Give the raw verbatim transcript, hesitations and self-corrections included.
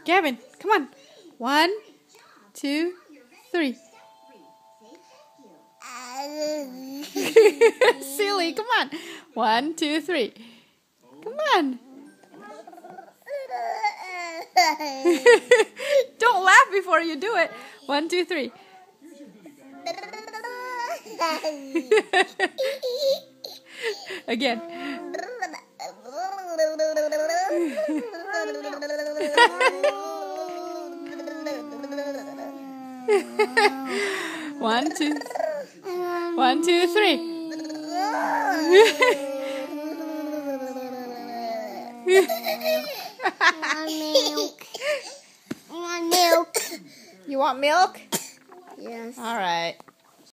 Gavin, come on. One, two, three. Silly, come on. One, two, three. Come on. Don't laugh before you do it. One, two, three. Again. One, two, one, two, three. Milk. I want milk. You want milk? Yes. All right.